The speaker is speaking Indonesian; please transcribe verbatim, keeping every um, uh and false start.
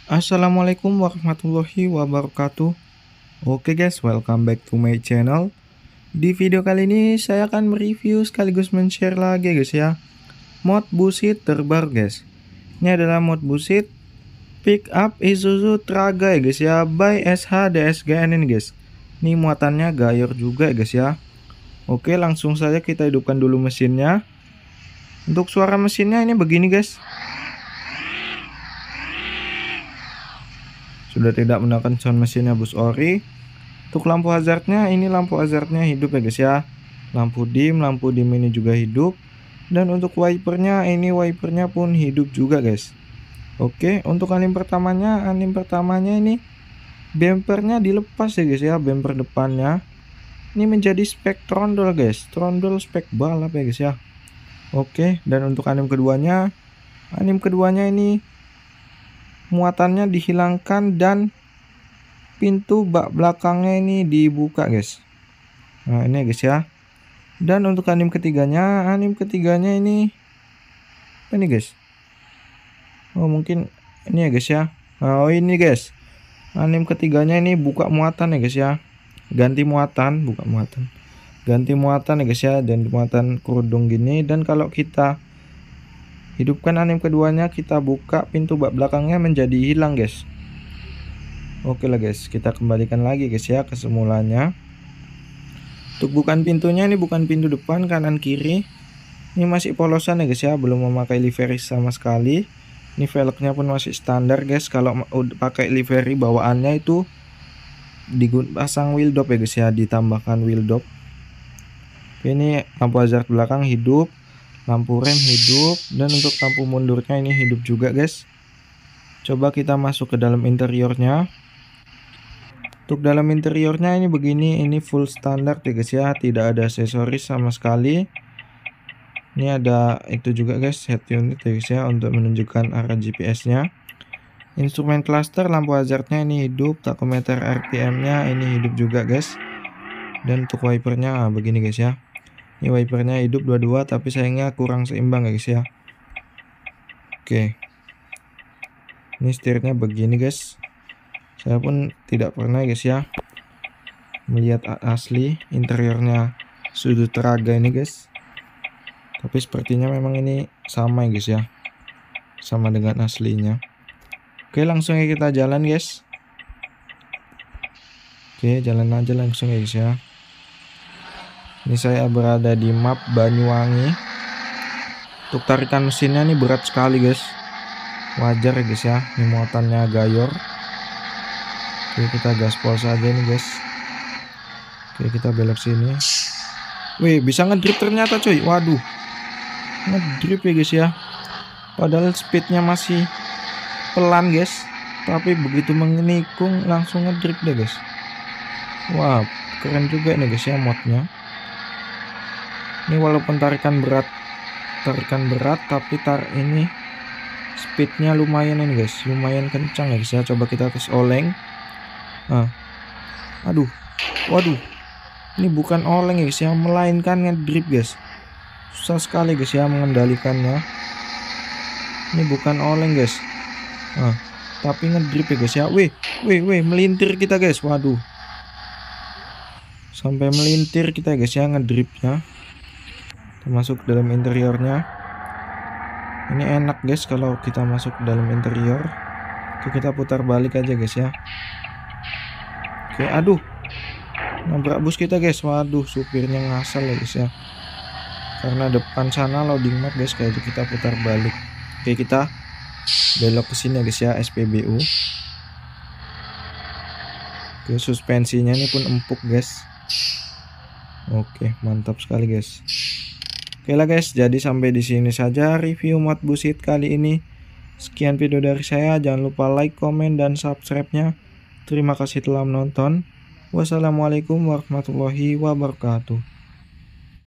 Assalamualaikum warahmatullahi wabarakatuh. Oke guys, welcome back to my channel. Di video kali ini saya akan mereview sekaligus men-share lagi guys ya, mod busit terbaru guys. Ini adalah mod busit pick up Isuzu Traga ya guys ya, by S H D S G N ini guys. Ini muatannya gayor juga ya guys ya. Oke, langsung saja kita hidupkan dulu mesinnya. Untuk suara mesinnya ini begini guys. Sudah tidak menggunakan sound mesinnya bus ori. Untuk lampu hazardnya, ini lampu hazardnya hidup ya guys ya. Lampu dim, lampu dim ini juga hidup. Dan untuk wipernya, ini wipernya pun hidup juga guys. Oke, untuk anim pertamanya, anim pertamanya ini bumpernya dilepas ya guys ya, bumper depannya. Ini menjadi spek trondol guys, trondol spek balap ya guys ya. Oke, dan untuk anim keduanya, anim keduanya ini muatannya dihilangkan dan pintu bak belakangnya ini dibuka guys. Nah ini guys ya. Dan untuk anim ketiganya, anim ketiganya ini ini guys. Oh mungkin ini ya guys ya. Oh ini guys, anim ketiganya ini buka muatan ya guys ya. Ganti muatan, buka muatan, ganti muatan ya guys ya. Dan muatan kerudung gini. Dan kalau kita hidupkan anim keduanya, kita buka pintu bak belakangnya menjadi hilang guys. Oke lah guys, kita kembalikan lagi guys ya ke semulanya. Untuk bukan pintunya, ini bukan pintu depan, kanan kiri. Ini masih polosan ya guys ya, belum memakai livery sama sekali. Ini velgnya pun masih standar guys. Kalau pakai livery bawaannya itu dipasang wheel dop ya guys ya, ditambahkan wheel dop. Ini lampu hazard belakang hidup, lampu rem hidup, dan untuk lampu mundurnya ini hidup juga guys. Coba kita masuk ke dalam interiornya. Untuk dalam interiornya ini begini, ini full standar ya guys ya, tidak ada aksesoris sama sekali. Ini ada itu juga guys, head unit ya guys ya, untuk menunjukkan arah G P S nya. Instrumen cluster, lampu hazardnya ini hidup, tachometer R P M nya ini hidup juga guys. Dan untuk wipernya nah, begini guys ya. Ini wipernya hidup dua-dua, tapi sayangnya kurang seimbang ya guys ya. Oke. Ini setirnya begini guys. Saya pun tidak pernah guys ya melihat asli interiornya Isuzu Traga ini guys. Tapi sepertinya memang ini sama ya guys ya, sama dengan aslinya. Oke, langsung ya kita jalan guys. Oke, jalan aja langsung ya guys ya. Ini saya berada di map Banyuwangi. Untuk tarikan mesinnya ini berat sekali guys. Wajar ya guys ya, ini muatannya gayor. Oke, kita gaspol saja nih guys. Oke, kita belok sini. Wih, bisa ngedrip ternyata coy. Waduh, ngedrip ya guys ya. Padahal speednya masih pelan guys, tapi begitu mengenikung langsung ngedrip deh guys. Wah, keren juga nih guys ya modnya. Ini walaupun tarikan berat, tarikan berat, tapi tar ini speednya lumayan ini guys, lumayan kencang ya guys ya. Coba kita tes oleng. Nah, aduh, waduh, ini bukan oleng ya guys ya, melainkan ngedrip guys. Susah sekali guys ya mengendalikannya. Ini bukan oleng guys. Nah, tapi ngedrip ya guys ya. Wih, wih, wih, melintir kita guys. Waduh, sampai melintir kita guys ya ngedripnya. Termasuk dalam interiornya. Ini enak guys kalau kita masuk dalam interior. Oke, kita putar balik aja guys ya. Oke, aduh, nabrak bus kita guys. Waduh, supirnya ngasal ya guys ya. Karena depan sana loading map guys, kayak itu kita putar balik. Oke, kita belok ke sini ya guys ya, S P B U. Oke, suspensinya ini pun empuk guys. Oke, mantap sekali guys. Oke lah guys, jadi sampai di sini saja review mod busit kali ini. Sekian video dari saya, jangan lupa like, komen, dan subscribe-nya. Terima kasih telah menonton. Wassalamualaikum warahmatullahi wabarakatuh.